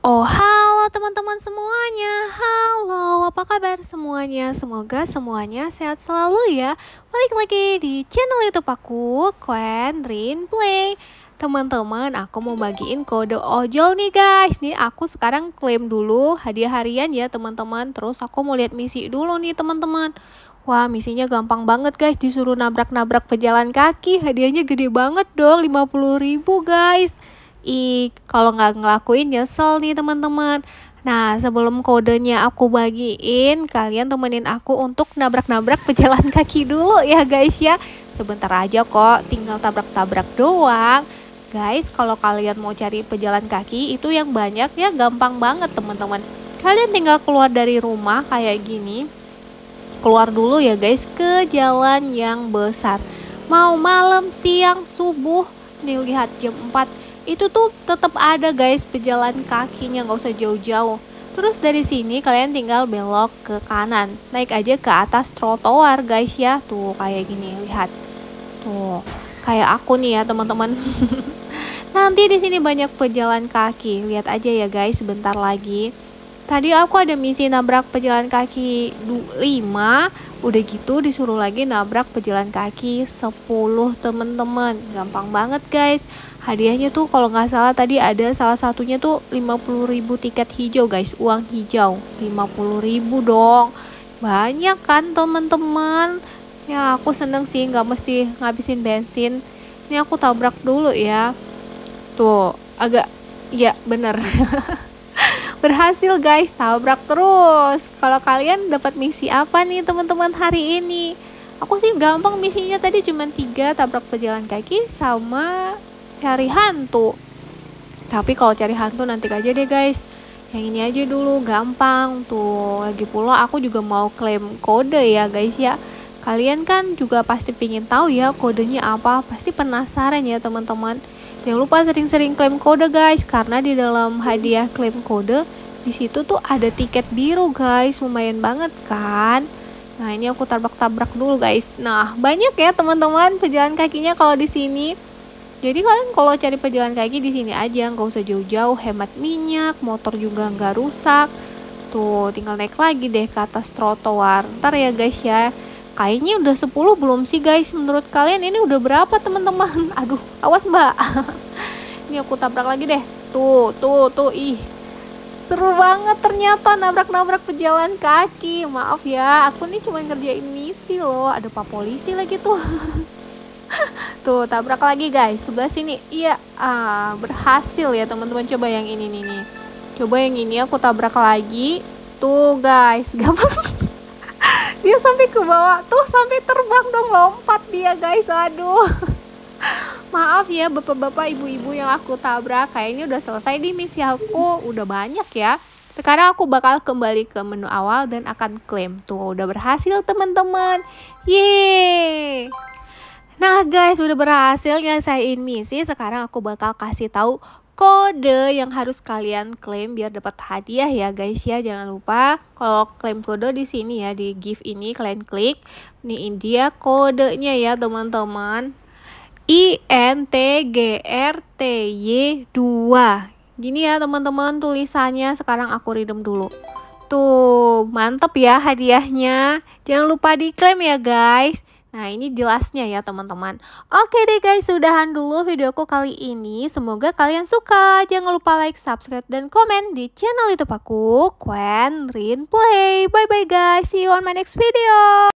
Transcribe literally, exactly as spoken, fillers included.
Oh, halo teman-teman semuanya. Halo, apa kabar semuanya? Semoga semuanya sehat selalu ya. Balik lagi di channel YouTube aku, Quen Rin Play. Teman-teman, aku mau bagiin kode ojol nih guys. Nih aku sekarang klaim dulu hadiah harian ya teman-teman. Terus aku mau lihat misi dulu nih teman-teman. Wah, misinya gampang banget guys. Disuruh nabrak-nabrak pejalan kaki. Hadiahnya gede banget dong, lima puluh ribu guys. Ih, kalau nggak ngelakuin nyesel nih teman-teman. Nah, sebelum kodenya aku bagiin, kalian temenin aku untuk nabrak-nabrak pejalan kaki dulu ya guys ya. Sebentar aja kok, tinggal tabrak-tabrak doang. Guys, kalau kalian mau cari pejalan kaki itu yang banyak ya, gampang banget teman-teman. Kalian tinggal keluar dari rumah kayak gini. Keluar dulu ya guys ke jalan yang besar. Mau malam, siang, subuh, nih lihat jam empat. Itu tuh tetap ada guys pejalan kakinya, nggak usah jauh-jauh. Terus dari sini kalian tinggal belok ke kanan, naik aja ke atas trotoar guys ya. Tuh kayak gini, lihat. Tuh, kayak aku nih ya teman-teman. Nanti di sini banyak pejalan kaki. Lihat aja ya guys sebentar lagi. Tadi aku ada misi nabrak pejalan kaki lima, udah gitu disuruh lagi nabrak pejalan kaki sepuluh teman-teman. Gampang banget guys. Hadiahnya tuh kalau nggak salah tadi ada salah satunya tuh lima puluh ribu tiket hijau guys, uang hijau. lima puluh ribu dong. Banyak kan teman-teman. Ya aku seneng sih nggak mesti ngabisin bensin. Ini aku tabrak dulu ya. Tuh, agak ya bener. Berhasil guys, tabrak terus. Kalau kalian dapat misi apa nih teman-teman hari ini? Aku sih gampang misinya tadi cuma tiga, tabrak pejalan kaki sama cari hantu. Tapi kalau cari hantu nanti aja deh guys. Yang ini aja dulu gampang tuh. Lagi pula aku juga mau klaim kode ya guys ya. Kalian kan juga pasti pengen tahu ya kodenya apa. Pasti penasaran ya teman-teman. Jangan lupa sering-sering klaim kode guys, karena di dalam hadiah klaim kode di situ tuh ada tiket biru guys, lumayan banget kan. Nah ini aku tabrak-tabrak dulu guys. Nah banyak ya teman-teman pejalan kakinya kalau di sini. Jadi kalian kalau cari pejalan kaki di sini aja, nggak usah jauh-jauh, hemat minyak, motor juga nggak rusak. Tuh tinggal naik lagi deh ke atas trotoar. Ntar ya guys ya. Kayaknya udah sepuluh belum sih guys? Menurut kalian ini udah berapa teman-teman? Aduh, awas mbak. Ini aku tabrak lagi deh. Tuh, tuh, tuh. Ih, seru banget ternyata nabrak-nabrak pejalan kaki. Maaf ya, aku nih cuma ngerjain misi loh. Ada pak polisi lagi tuh. Tuh, tabrak lagi guys. Sebelah sini. Iya, ah, berhasil ya teman-teman. Coba yang ini nih nih. Coba yang ini aku tabrak lagi. Tuh guys, gampang. Dia sampai ke bawah tuh, sampai terbang dong, lompat dia guys. Aduh. Maaf ya bapak-bapak ibu-ibu yang aku tabrak. Kayaknya udah selesai di misi aku. Udah banyak ya. Sekarang aku bakal kembali ke menu awal dan akan klaim. Tuh udah berhasil teman-teman. Yeay. Nah guys, udah berhasil nyelesain misi. Sekarang aku bakal kasih tahu kode yang harus kalian klaim biar dapat hadiah ya guys ya. Jangan lupa kalau klaim kode di sini ya, di gift ini kalian klik. Nih dia kodenya ya teman-teman. I N T G R T Y dua. Gini ya teman-teman tulisannya. Sekarang aku redeem dulu. Tuh, mantep ya hadiahnya. Jangan lupa diklaim ya guys. Nah ini jelasnya ya teman-teman. Oke deh guys, sudahan dulu videoku kali ini. Semoga kalian suka. Jangan lupa like, subscribe, dan komen di channel YouTube aku, Quen Rin Play. Bye bye guys, see you on my next video.